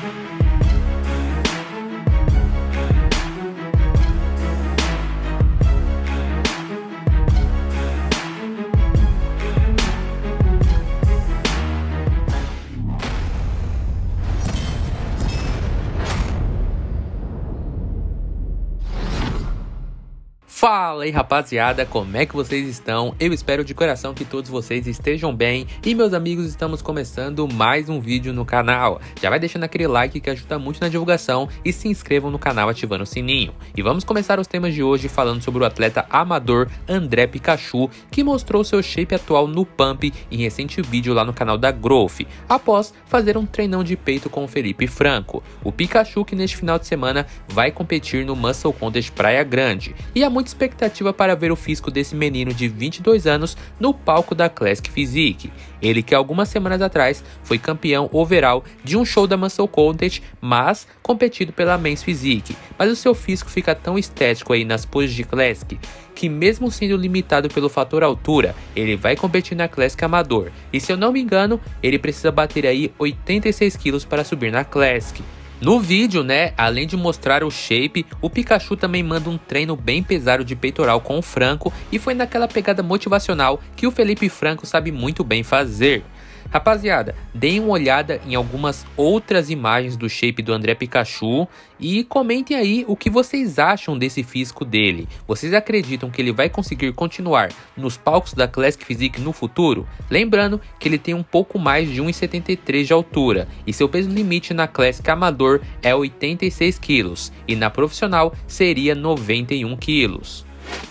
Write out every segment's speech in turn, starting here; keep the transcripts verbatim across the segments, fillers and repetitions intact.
Fala aí rapaziada, como é que vocês estão? Eu espero de coração que todos vocês estejam bem. E meus amigos, estamos começando mais um vídeo no canal. Já vai deixando aquele like que ajuda muito na divulgação e se inscrevam no canal ativando o sininho. E vamos começar os temas de hoje falando sobre o atleta amador André Pikachu, que mostrou seu shape atual no Pump em recente vídeo lá no canal da Growth, após fazer um treinão de peito com o Felipe Franco. O Pikachu, que neste final de semana vai competir no Muscle Contest Praia Grande. E há muito expectativa para ver o físico desse menino de vinte e dois anos no palco da Classic Physique. Ele que algumas semanas atrás foi campeão overall de um show da Muscle Contest, mas competido pela Men's Physique. Mas o seu físico fica tão estético aí nas poses de Classic, que mesmo sendo limitado pelo fator altura, ele vai competir na Classic Amador. E se eu não me engano, ele precisa bater aí oitenta e seis quilos para subir na Classic. No vídeo, né, além de mostrar o shape, o Pikachu também manda um treino bem pesado de peitoral com o Franco e foi naquela pegada motivacional que o Felipe Franco sabe muito bem fazer. Rapaziada, deem uma olhada em algumas outras imagens do shape do André Pikachu e comentem aí o que vocês acham desse físico dele. Vocês acreditam que ele vai conseguir continuar nos palcos da Classic Physique no futuro? Lembrando que ele tem um pouco mais de um e setenta e três de altura e seu peso limite na Classic Amador é oitenta e seis quilos e na profissional seria noventa e um quilos.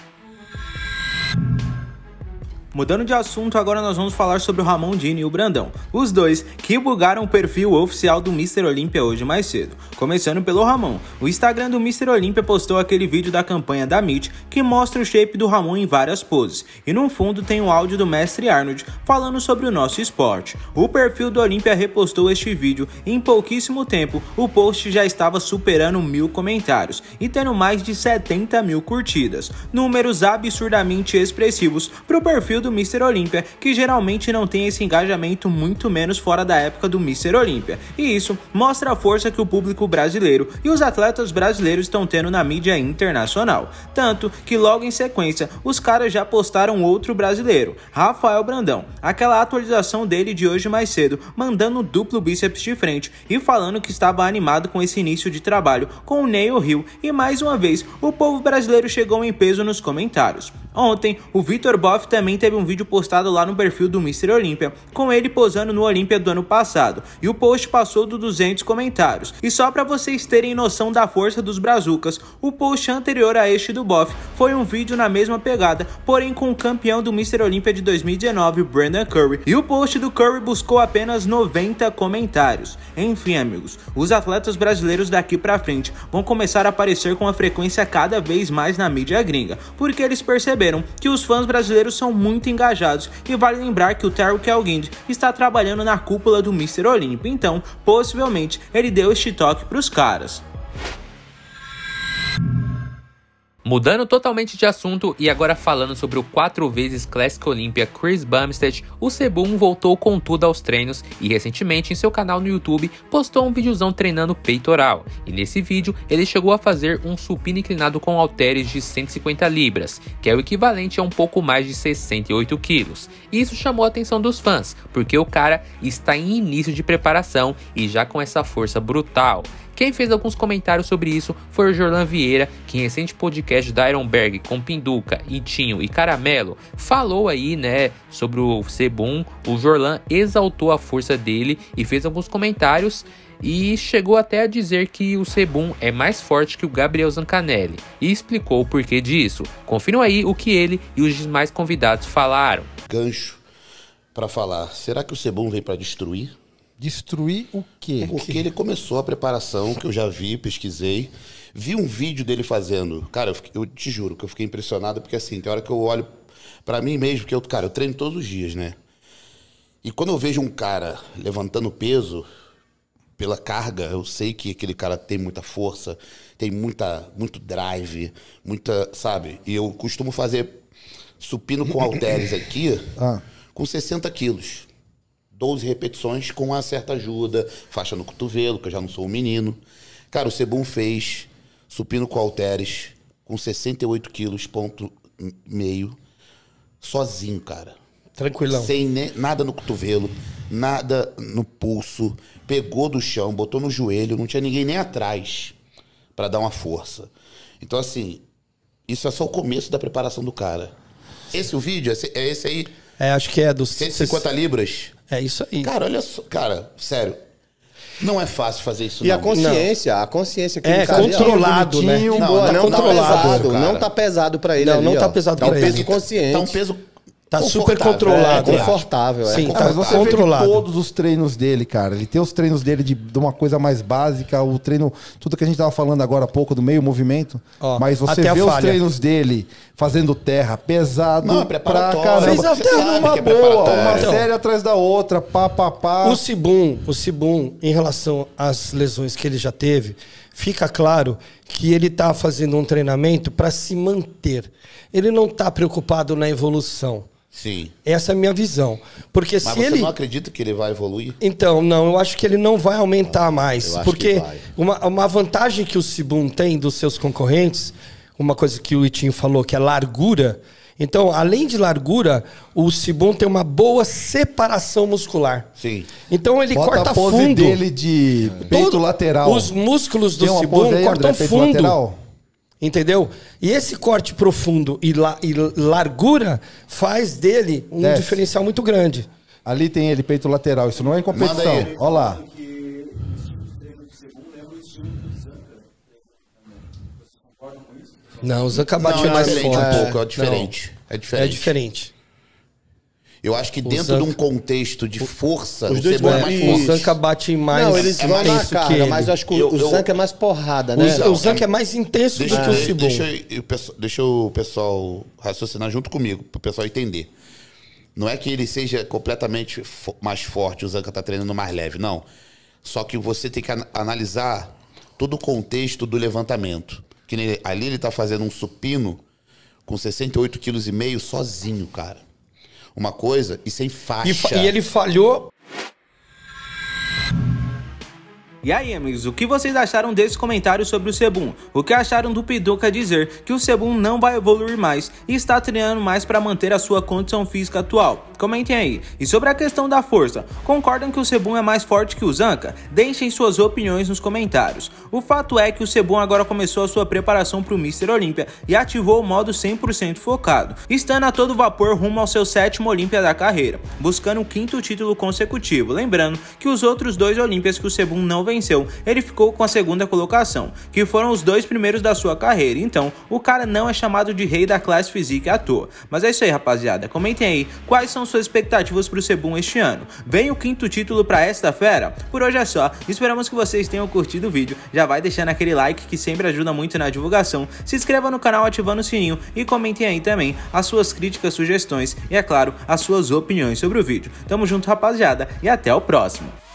Mudando de assunto, agora nós vamos falar sobre o Ramondini e o Brandão, os dois que bugaram o perfil oficial do mister Olímpia hoje mais cedo. Começando pelo Ramon, o Instagram do mister Olímpia postou aquele vídeo da campanha da Meet que mostra o shape do Ramon em várias poses, e no fundo tem o áudio do mestre Arnold falando sobre o nosso esporte. O perfil do Olímpia repostou este vídeo e em pouquíssimo tempo o post já estava superando mil comentários e tendo mais de setenta mil curtidas, números absurdamente expressivos para o perfil do do mister Olímpia, que geralmente não tem esse engajamento, muito menos fora da época do mister Olímpia. E isso mostra a força que o público brasileiro e os atletas brasileiros estão tendo na mídia internacional. Tanto que logo em sequência, os caras já postaram outro brasileiro, Rafael Brandão, aquela atualização dele de hoje mais cedo, mandando duplo bíceps de frente e falando que estava animado com esse início de trabalho com o Neil Hill. E mais uma vez, o povo brasileiro chegou em peso nos comentários. Ontem, o Vitor Boff também teve um vídeo postado lá no perfil do mister Olímpia, com ele posando no Olímpia do ano passado, e o post passou dos duzentos comentários. E só para vocês terem noção da força dos brazucas, o post anterior a este do Boff foi um vídeo na mesma pegada, porém com o campeão do mister Olímpia de dois mil e dezenove, Brandon Curry, e o post do Curry buscou apenas noventa comentários. Enfim, amigos, os atletas brasileiros daqui pra frente vão começar a aparecer com uma frequência cada vez mais na mídia gringa, porque eles perceberam que os fãs brasileiros são muito engajados, e vale lembrar que o Tarek Elguind está trabalhando na cúpula do mister Olímpia, então possivelmente ele deu este toque para os caras. Mudando totalmente de assunto e agora falando sobre o quatro vezes Classic Olympia Chris Bumstead, o Sebum voltou com tudo aos treinos e recentemente em seu canal no YouTube postou um videozão treinando peitoral. E nesse vídeo ele chegou a fazer um supino inclinado com halteres de cento e cinquenta libras, que é o equivalente a um pouco mais de sessenta e oito quilos. E isso chamou a atenção dos fãs, porque o cara está em início de preparação e já com essa força brutal. Quem fez alguns comentários sobre isso foi o Jorlan Vieira, que em recente podcast da Ironberg com Pinduca, Itinho e Caramelo falou aí, né, sobre o Sebum. O Jorlan exaltou a força dele e fez alguns comentários e chegou até a dizer que o Sebum é mais forte que o Gabriel Zancanelli e explicou o porquê disso. Confiram aí o que ele e os demais convidados falaram. Gancho para falar, será que o Sebum vem para destruir? Destruir o quê? Porque ele começou a preparação, que eu já vi, pesquisei. Vi um vídeo dele fazendo. Cara, eu, fiquei, eu te juro que eu fiquei impressionado, porque assim, tem hora que eu olho pra mim mesmo, que eu, cara, eu treino todos os dias, né? E quando eu vejo um cara levantando peso pela carga, eu sei que aquele cara tem muita força, tem muita, muito drive, muita, sabe? E eu costumo fazer supino com halteres aqui, ah. com sessenta quilos. doze repetições com uma certa ajuda, faixa no cotovelo, que eu já não sou um menino. Cara, o Sebum fez supino com halteres com sessenta e oito quilos, ponto meio, sozinho, cara. Tranquilão. Sem ne- nada no cotovelo, nada no pulso. Pegou do chão, botou no joelho, não tinha ninguém nem atrás pra dar uma força. Então, assim, isso é só o começo da preparação do cara. Esse o vídeo? Esse, é esse aí? É, acho que é dos... cento e cinquenta libras? É isso aí. Cara, olha só. Cara, sério. Não é fácil fazer isso, E não. a consciência, a consciência que É, o cara controlado, né? Não, Não, não, não não, tá tá controlado, pesado, cara. não tá pesado pra ele Não, ali, não tá ó. pesado tá pra um ele. peso consciente. Tá um peso Tá super confortável, controlado. É, confortável, é. Sim, Cara, tá mas você controlado. vê todos os treinos dele, cara. Ele tem os treinos dele de, de uma coisa mais básica, o treino, tudo que a gente tava falando agora há pouco do meio movimento. Ó, mas você até a vê os falha. treinos dele fazendo terra pesado Não, é pra preparatório. caramba. Fez até Sendo sabe uma que é boa, preparatório. uma Então, série atrás da outra, pá, pá, pá. O Sebum, o Sebum, em relação às lesões que ele já teve, fica claro que ele está fazendo um treinamento para se manter. Ele não está preocupado na evolução. Sim. Essa é a minha visão. Porque Mas se você ele... não acredita que ele vai evoluir? Então, não, eu acho que ele não vai aumentar mais. eu acho Porque que vai. uma, uma vantagem que o Sebum tem dos seus concorrentes, uma coisa que o Itinho falou, que é largura. Então, além de largura, o Sebum tem uma boa separação muscular. Sim. Então ele Bota corta a pose fundo. dele de peito Todo- lateral. Os músculos do Tem uma Sebum pose aí, cortam André, peito fundo. lateral? Entendeu? E esse corte profundo e, la- e largura faz dele um Desce. diferencial muito grande. Ali tem ele, peito lateral. Isso não é em Manda competição. aí. Olha lá. Não, o Zanca bate Não, é mais diferente forte. um pouco, é diferente. É Não, diferente. é diferente. Eu acho que dentro Zanca- de um contexto de força, os o dois Sebum é vão- mais O forte. Zanca bate mais Não, eles é vão mais na intenso que carga, ele. mas eu acho que o, Eu- o eu- Zanca é mais porrada, O, né? Z- o Zanca é mais intenso Deixa, do que o de- Sebum. deixa, eu- o pessoal- deixa o pessoal raciocinar junto comigo, para o pessoal entender. Não é que ele seja completamente fo- mais forte, o Zanca tá treinando mais leve, não. Só que você tem que an- analisar todo o contexto do levantamento. Que nem- ali ele tá fazendo um supino com sessenta e oito quilos e meio sozinho, cara. Uma coisa e sem faixa. E, fa- e ele falhou. E aí, amigos, o que vocês acharam desse comentário sobre o Sebum? O que acharam do Pituca dizer que o Sebum não vai evoluir mais e está treinando mais para manter a sua condição física atual? Comentem aí. E sobre a questão da força, concordam que o Sebum é mais forte que o Zanca? Deixem suas opiniões nos comentários. O fato é que o Sebum agora começou a sua preparação para o mister Olímpia e ativou o modo cem por cento focado, estando a todo vapor rumo ao seu sétimo Olímpia da carreira, buscando o quinto título consecutivo. Lembrando que os outros dois Olímpias que o Sebum não venceu, ele ficou com a segunda colocação, que foram os dois primeiros da sua carreira. Então, o cara não é chamado de rei da classe physique à toa. Mas é isso aí, rapaziada. Comentem aí quais são suas expectativas para o Sebum este ano. Vem o quinto título para esta fera? Por hoje é só. Esperamos que vocês tenham curtido o vídeo. Já vai deixando aquele like que sempre ajuda muito na divulgação. Se inscreva no canal ativando o sininho e comentem aí também as suas críticas, sugestões e, é claro, as suas opiniões sobre o vídeo. Tamo junto, rapaziada, e até o próximo.